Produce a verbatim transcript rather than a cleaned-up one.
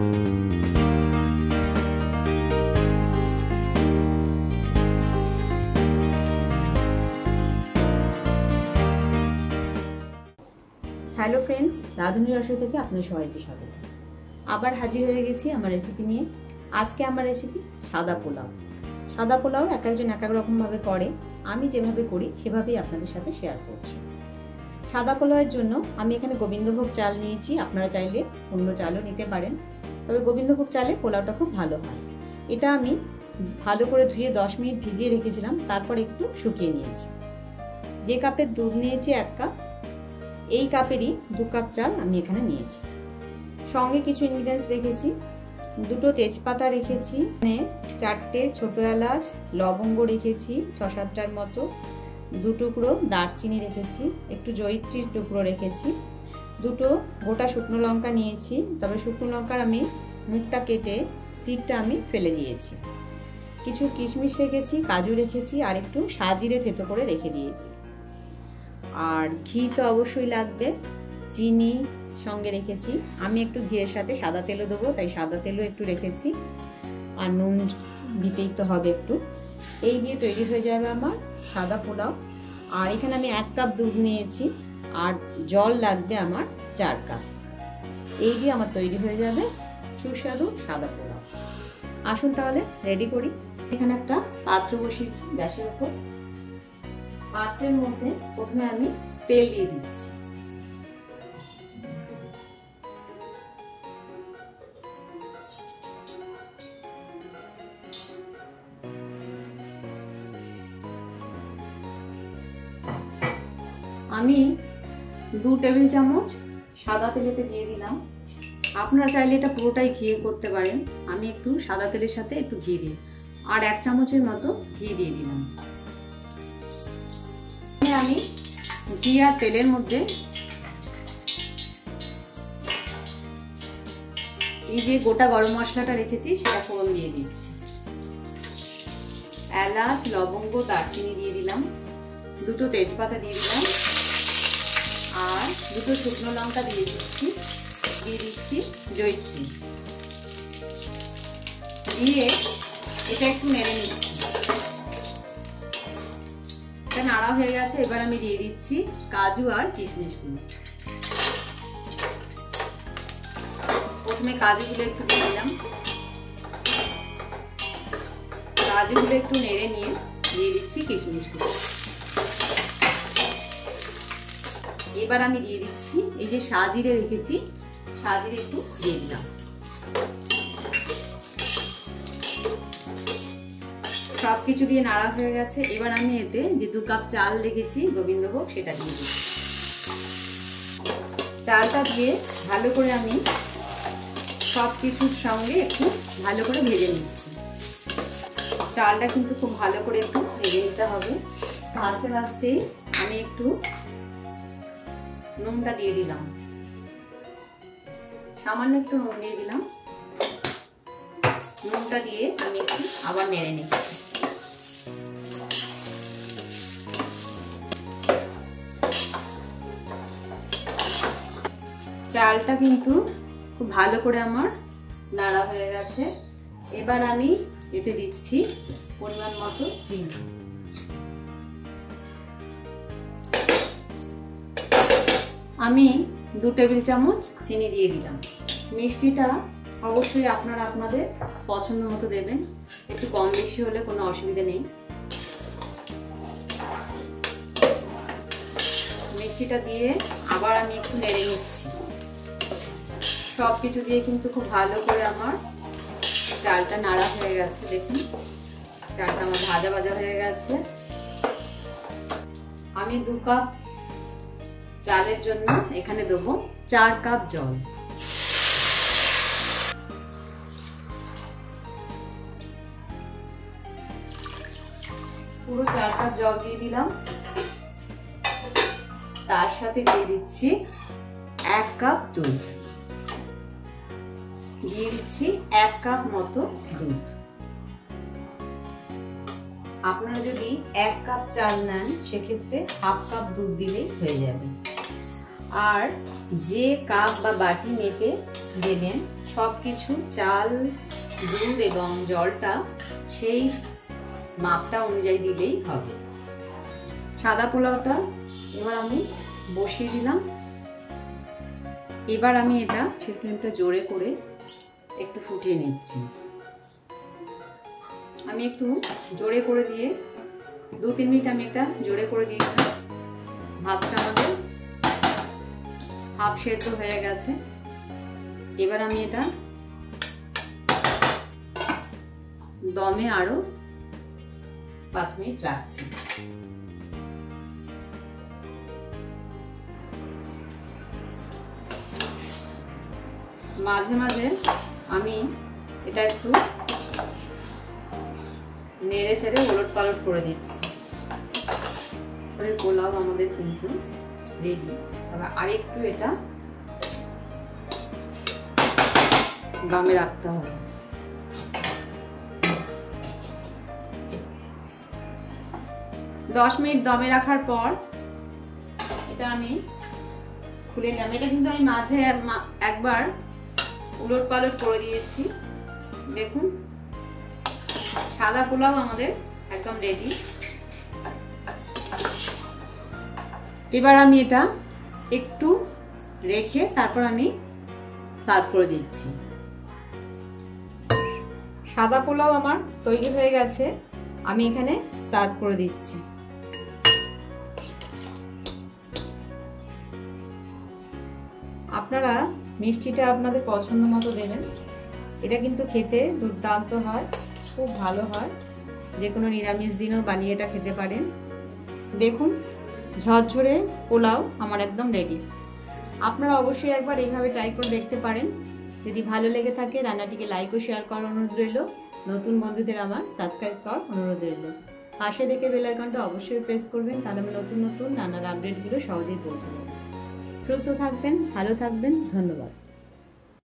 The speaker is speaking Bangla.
হ্যালো ফ্রেন্ডস, রাঁধুনি রসই থেকে আপনাদের সবাইকে স্বাগত। আবার হাজির হয়ে গেছি আমার রেসিপি নিয়ে। আজকে আমার রেসিপি সাদা পোলাও। সাদা পোলাও এক একজন এক এক রকমভাবে করে, আমি যেভাবে করি সেভাবেই আপনাদের সাথে শেয়ার করছি। সাদা পোলাওয়ের জন্য আমি এখানে গোবিন্দভোগ চাল নিয়েছি, আপনারা চাইলে অন্য চালও নিতে পারেন, তবে গোবিন্দভোগ চালে পোলাওটা খুব ভালো হয়। এটা আমি ভালো করে ধুয়ে দশ মিনিট ভিজিয়ে রেখেছিলাম, তারপর একটু শুকিয়ে নিয়েছি। যে কাপের দুধ নিয়েছি এক কাপ, এই কাপেরই দু কাপ চাল আমি এখানে নিয়েছি। সঙ্গে কিছু ইনগ্রিডিয়েন্টস রেখেছি, দুটো তেজপাতা রেখেছি, মানে চারটে ছোটো এলাচ, লবঙ্গ রেখেছি ছ সাতটার মতো, দু টুকরো দারচিনি রেখেছি, একটু জয়িত্রীর টুকরো রেখেছি, দুটো গোটা শুকনো লঙ্কা নিয়েছি, তবে শুকনো লঙ্কার আমি মুখটা কেটে সিডটা আমি ফেলে দিয়েছি। কিছু কিশমিশ রেখেছি, কাজু রেখেছি, আর একটু সাজিরে থেতো করে রেখে দিয়েছি। আর ঘি তো অবশ্যই লাগবে, চিনি সঙ্গে রেখেছি। আমি একটু ঘিয়ের সাথে সাদা তেলও দেবো, তাই সাদা তেলও একটু রেখেছি, আর নুন দিতেই তো হবে একটু। এই দিয়ে তৈরি হয়ে যাবে আমার সাদা পোলাও। আর এখানে আমি এক কাপ দুধ নিয়েছি, আর জল লাগবে আমার চার কাপ। এই দিয়ে আমার তৈরি হয়ে যাবে সুস্বাদু সাদা পোলাও। আসুন তাহলে রেডি করি। এখানে একটা পাত্র বসিয়েছি গ্যাসের উপর। পাত্রের মধ্যে প্রথমে আমি তেল দিয়ে দিচ্ছি। আমি দু টেবিল চামচ সাদা তেলেতে দিয়ে দিলাম। আপনারা চাইলে এটা পুরোটাই ঘিয়ে করতে পারেন, আমি একটু সাদা তেলের সাথে একটু ঘি দিই, আর এক চামচের মতো ঘি দিয়ে দিলাম। আমি ঘি আর তেলের মধ্যে এই যে গোটা গরম মশলাটা রেখেছি সেটা ফোড়ন দিয়ে দিচ্ছি। এলাচ, লবঙ্গ, দারচিনি দিয়ে দিলাম, দুটো তেজপাতা দিয়ে দিলাম, আর দুটো শুকনো লঙ্কা দিয়ে দিচ্ছি। দিয়ে দিচ্ছি জয়িত্রী, দিয়ে এটা একটু নেড়ে নিচ্ছি। এটা নাড়া হয়ে গেছে, এবার আমি দিয়ে দিচ্ছি কাজু আর কিশমিশগুলো। প্রথমে কাজুগুলো একটু দিয়ে দিলাম, কাজুগুলো একটু নেড়ে নিয়ে দিয়ে দিচ্ছি কিশমিশগুলো। এবার আমি দিয়ে দিচ্ছি এই যে সাজিরে রেখেছি, সাজিরে একটু দিয়ে দিলাম। সবকিছু দিয়ে নাড়া হয়ে গেছে, এবার আমি এতে যে দু কাপ চাল রেখেছি গোবিন্দভোগ সেটা দিয়ে দিচ্ছি। চালটা দিয়ে ভালো করে আমি সব কিছুর সঙ্গে একটু ভালো করে ভেজে নিচ্ছি। চালটা কিন্তু খুব ভালো করে একটু ভেজে নিতে হবে। ভাজতে ভাজতে আমি একটু নুনটা দিয়ে দিলাম, সামান্য একটু নুন দিয়ে দিলাম। নুনটা দিয়ে আমি একটু আবার নেড়ে নিচ্ছি। চালটা কিন্তু খুব ভালো করে আমার নাড়া হয়ে গেছে। এবার আমি এতে দিচ্ছি পরিমাণ মতো চিনি। আমি দু টেবিল চামচ চিনি দিয়ে দিলাম। মিষ্টিটা অবশ্যই আপনারা আপনাদের পছন্দ মতো দেবেন, একটু কম বেশি হলে কোনো অসুবিধা নেই। মিষ্টিটা দিয়ে আবার আমি একটু নেড়ে নিচ্ছি। সব কিছু দিয়ে কিন্তু খুব ভালো করে আমার চালটা নাড়া হয়ে গেছে। দেখুন চালটা আমার ভাজা ভাজা হয়ে গেছে। আমি দু কাপ চালের জন্য এখানে দেবো চার কাপ জল। পুরো চার কাপ জল দিয়ে দিলাম। তার সাথে দিয়ে দিচ্ছি এক কাপ দুধ, দিয়ে দিচ্ছি এক কাপ মতো দুধ। আপনারা যদি এক কাপ চাল নেন সেক্ষেত্রে হাফ কাপ দুধ দিলেই হয়ে যাবে। আর যে কাপ বা বাটি মেপে দেবেন সব কিছু চাল, দুধ এবং জলটা সেই মাপটা অনুযায়ী দিলেই হবে। সাদা পোলাওটা এবার আমি বসিয়ে দিলাম। এবার আমি এটা ফ্লেমটা জোরে করে একটু ফুটিয়ে নিচ্ছি। আমি একটু জোরে করে দিয়ে দু তিন মিনিট আমি এটা জোরে করে দিয়েছিলাম। ভাতটা আমাদের হাফ সেদ্ধ হয়ে গেছে। এবার আমি এটা দমে আরো পাঁচ মিনিট রাখছি। মাঝে মাঝে আমি এটা একটু নেড়ে চেড়ে ওলট পালট করে দিচ্ছি। পোলাও আমাদের কিন্তু রেডি। এবার আরেকটু এটা দমে রাখতে হবে। দশ মিনিট দমে রাখার পর এটা আমি খুলে নিলাম। এটা কিন্তু আমি মাঝে একবার উলট পালট করে দিয়েছি। দেখুন সাদা পোলাও আমাদের একদম রেডি। এবার আমি এটা একটু রেখে তারপর আমি সার্ভ করে দিচ্ছি। সাদা পোলাও আমার তৈরি হয়ে গেছে। আমি এখানে সার্ভ করে দিচ্ছি। আপনারা মিষ্টিটা আপনাদের পছন্দ মতো দেবেন। এটা কিন্তু খেতে দুর্দান্ত হয়, খুব ভালো হয়। যে কোনো নিরামিষ দিনও বানিয়ে এটা খেতে পারেন। দেখুন ঝরঝরে পোলাও আমার একদম রেডি। আপনারা অবশ্যই একবার এইভাবে ট্রাই করে দেখতে পারেন। যদি ভালো লেগে থাকে রান্নাটিকে লাইক ও শেয়ার করার অনুরোধ রইল। নতুন বন্ধুদের আমার সাবস্ক্রাইব করার অনুরোধ রইল। পাশে দেখে বেল আইকনটা অবশ্যই প্রেস করবেন, তাহলে আমি নতুন নতুন রান্নার আপডেটগুলো সহজেই পৌঁছে যাবে। সুস্থ থাকবেন, ভালো থাকবেন। ধন্যবাদ।